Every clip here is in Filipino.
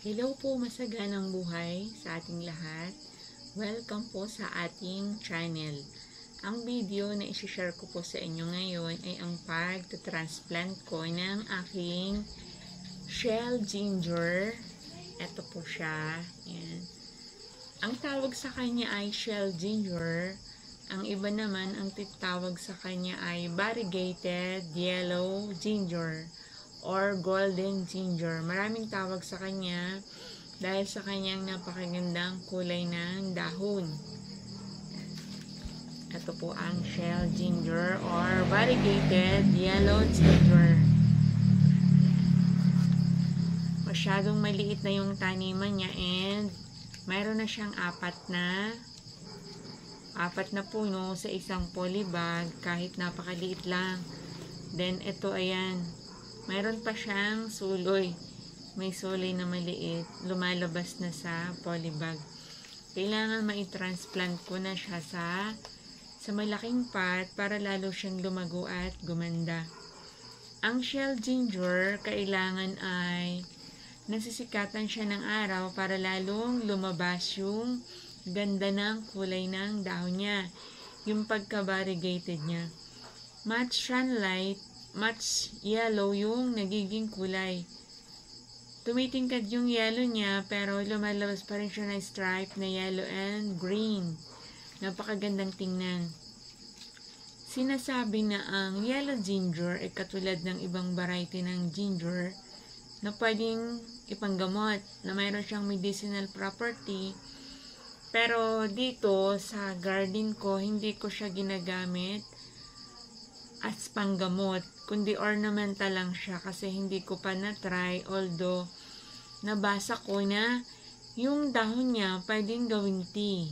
Hello po, masaganang buhay sa ating lahat. Welcome po sa ating channel. Ang video na isi-share ko po sa inyo ngayon ay ang pag-transplant ko ng aking shell ginger. Ito po siya. Yan. Ang tawag sa kanya ay shell ginger. Ang iba naman, ang tawag sa kanya ay variegated yellow ginger or golden ginger. Maraming tawag sa kanya dahil sa kanyang napakagandang kulay ng dahon. Ito po ang shell ginger or variegated yellow ginger. Masyadong maliit na yung taniman niya and mayroon na siyang apat na puno sa isang polybag kahit napakaliit lang. Then ito ayan, mayroon pa siyang suloy. May suloy na maliit. Lumalabas na sa polybag. Kailangan mai-transplant ko na siya sa malaking pot para lalo siyang lumago at gumanda. Ang shell ginger, kailangan ay nasisikatan siya ng araw para lalong lumabas yung ganda ng kulay ng dahon niya. Yung pagka-variegated niya. Much sunlight, much yellow yung nagiging kulay. Tumitingkad yung yellow niya pero lumalabas pa rin siya na stripe na yellow and green. Napakagandang tingnan. Sinasabi na ang yellow ginger ay katulad ng ibang variety ng ginger na pwedeng ipanggamot, na mayroon siyang medicinal property. Pero dito sa garden ko, hindi ko siya ginagamit as panggamot, kundi ornamental lang siya kasi hindi ko pa na-try, although nabasa ko na yung dahon niya pwedeng gawing tea.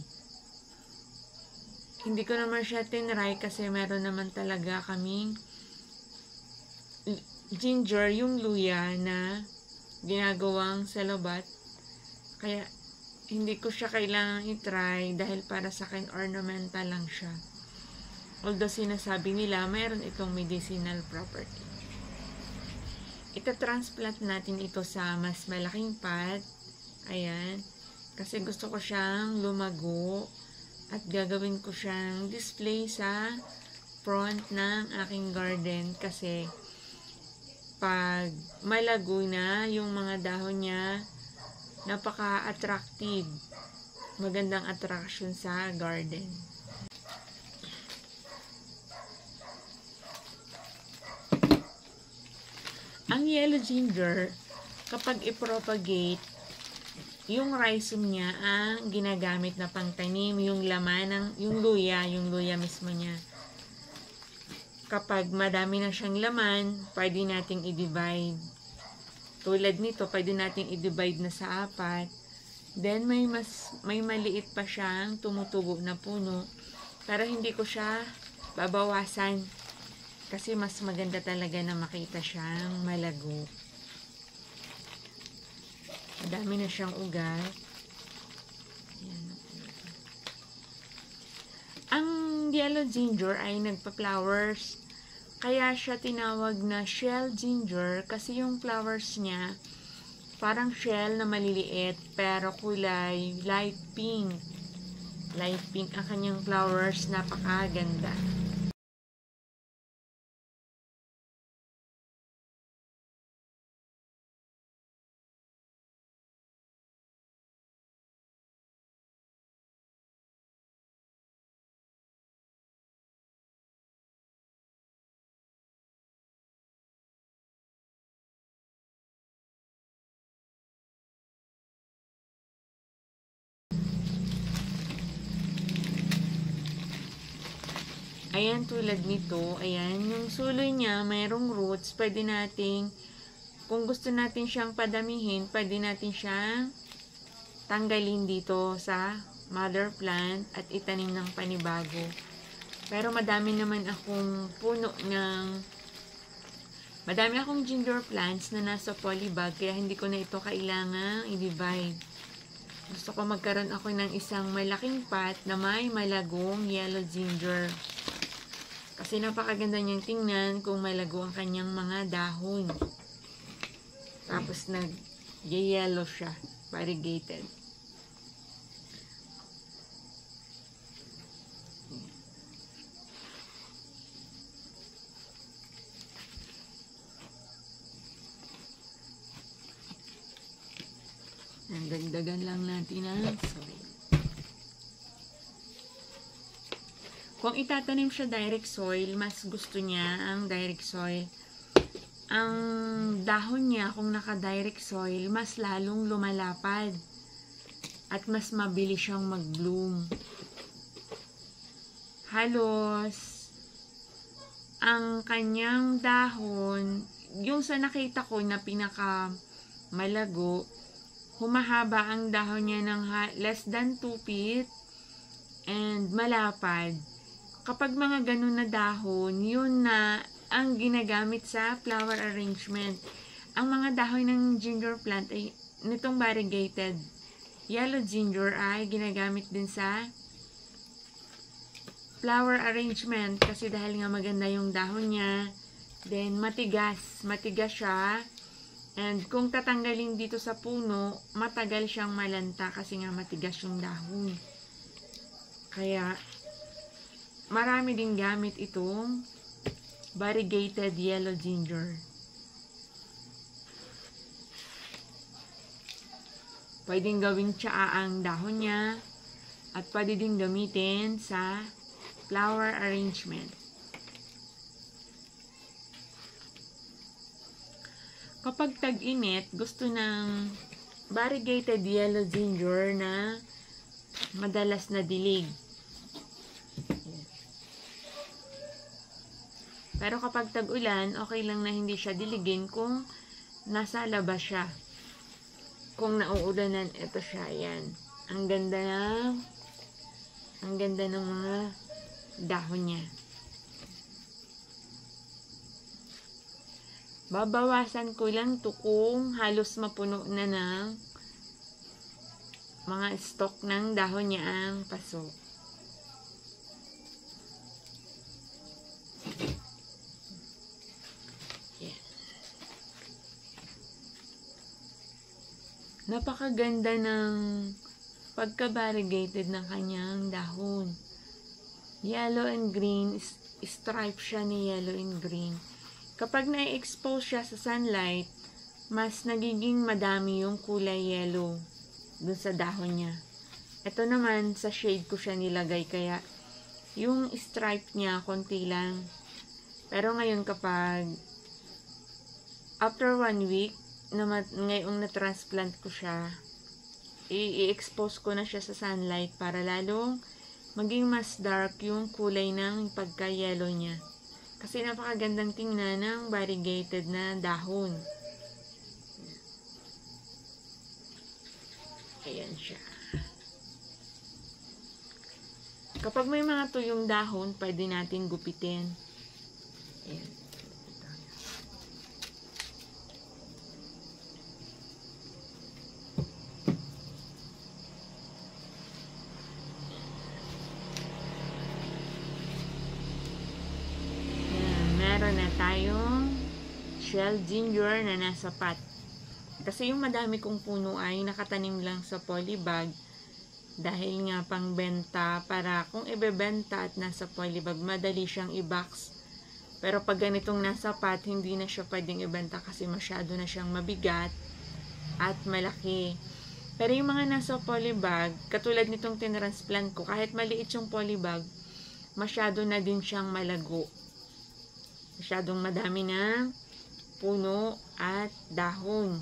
Hindi ko naman siya tinry kasi meron naman talaga kaming ginger, yung luya na ginagawang salabat. Kaya hindi ko siya kailangang i-try dahil para sa akin ornamental lang siya. Although sinasabi nila, mayroon itong medicinal property. Ita-transplant natin ito sa mas malaking pot. Ayan. Kasi gusto ko siyang lumago at gagawin ko siyang display sa front ng aking garden. Kasi pag malago na yung mga dahon niya, napaka-attractive. Magandang attraction sa garden. Ang yellow ginger, kapag i-propagate, yung rhizome niya ang ginagamit na pangtanim, yung laman, yung luya mismo niya. Kapag madami na siyang laman, pwede nating i-divide. Tulad nito, pwede nating i-divide na sa apat. Then, may maliit pa siyang tumutubo na puno. Pero hindi ko siya babawasan. Kasi mas maganda talaga na makita siyang malago. Madami na siyang ugat. Ayan. Ang yellow ginger ay nagpa-flowers. Kaya siya tinawag na shell ginger kasi yung flowers niya parang shell na maliliit pero kulay light pink. Light pink ang kanyang flowers, napakaganda. Ayan, tulad nito, ayan, yung suloy niya, mayroong roots, pwede nating, kung gusto natin siyang padamihin, pwede natin siyang tanggalin dito sa mother plant at itanim ng panibago. Pero madami akong ginger plants na nasa polybag, kaya hindi ko na ito kailangang i-divide. Gusto ko magkaroon ako ng isang malaking pot na may malagong yellow ginger. Kasi napakaganda niyang tingnan kung malago ang kanyang mga dahon. Tapos Yellow siya. Variegated. Dagdagan lang natin ang soil. Kung itatanim siya direct soil, mas gusto niya ang direct soil. Ang dahon niya, kung naka-direct soil, mas lalong lumalapad at mas mabilis siyang mag-bloom. Halos, ang kanyang dahon, yung sa nakita ko na pinaka malago, humahaba ang dahon niya ng less than 2 feet and malapad. Kapag mga ganun na dahon, yun na ang ginagamit sa flower arrangement. Ang mga dahon ng ginger plant ay nitong variegated yellow ginger ay ginagamit din sa flower arrangement kasi dahil nga maganda yung dahon niya, then matigas siya, and kung tatanggalin dito sa puno, matagal siyang malanta kasi nga matigas yung dahon. Kaya marami din gamit itong variegated yellow ginger. Pwedeng gawing tsaa ang dahon niya at pwede din gamitin sa flower arrangement. Kapag tag-init, gusto ng variegated yellow ginger na madalas na dilig. Pero kapag tag-ulan, okay lang na hindi siya diligin kung nasa labas siya. Kung nauulanan, ito siya, yan. Ang ganda ng mga dahon niya. Babawasan ko lang to kung halos mapuno na ng mga stock ng dahon niya ang paso. Napakaganda ng pagka-variegated ng kanyang dahon. Yellow and green, stripe siya ni yellow and green. Kapag na-expose siya sa sunlight, mas nagiging madami yung kulay yellow dun sa dahon niya. Ito naman, sa shade ko siya nilagay, kaya yung stripe niya, konti lang. Pero ngayon kapag after 1 week, ngayong na-transplant ko siya, i-expose ko na siya sa sunlight para lalong maging mas dark yung kulay ng pagka-yellow niya. Kasi napakagandang tingnan ng variegated na dahon. Ayan siya. Kapag may mga tuyong dahon, pwede natin gupitin. Ayan. Meron na tayong shell ginger na nasa pot. Kasi yung madami kong puno ay nakatanim lang sa polybag dahil nga pang benta, para kung ibebenta at nasa polybag, madali siyang i-box. Pero pag ganitong nasa pot, hindi na siya pwedeng ibenta kasi masyado na siyang mabigat at malaki. Pero yung mga nasa polybag, katulad nitong tinransplant ko, kahit maliit yung polybag, masyado na din siyang malago. Masyadong madami na puno at dahon.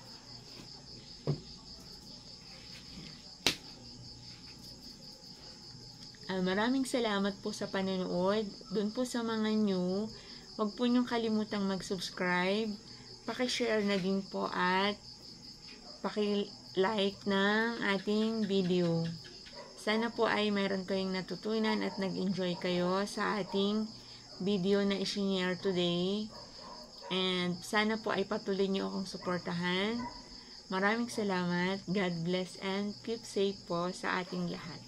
Maraming salamat po sa panonood. Doon po sa mga new, huwag po niyong kalimutang mag-subscribe, paki-share na din po at paki-like ng ating video. Sana po ay mayroon kayong natutunan at nag-enjoy kayo sa ating video na i-share today. And sana po ay patuloy niyo akong suportahan. Maraming salamat. God bless and keep safe po sa ating lahat.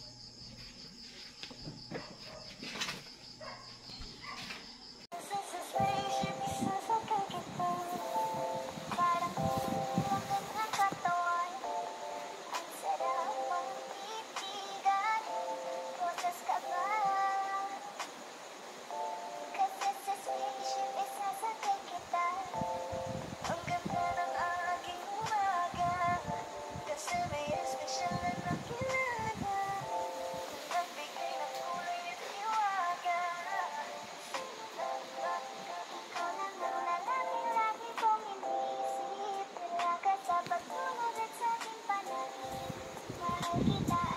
kita